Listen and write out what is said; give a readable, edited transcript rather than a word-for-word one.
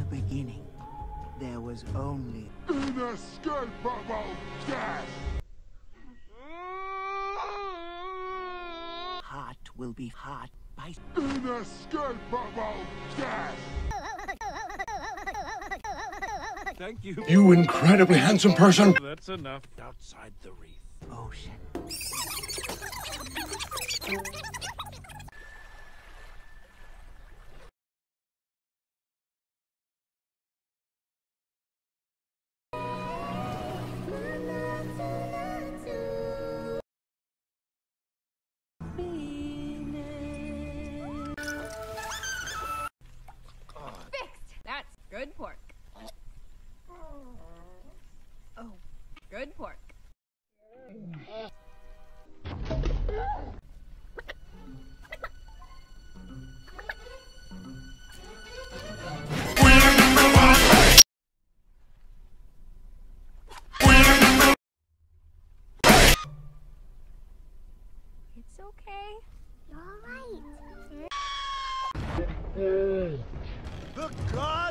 beginning, there was only inescapable death! heart will be heart by Inescapable death! Thank you. You incredibly handsome person! That's enough. Outside the wreath. ocean. Fixed! That's good pork. Oh, good pork. It's okay. You're all right. The god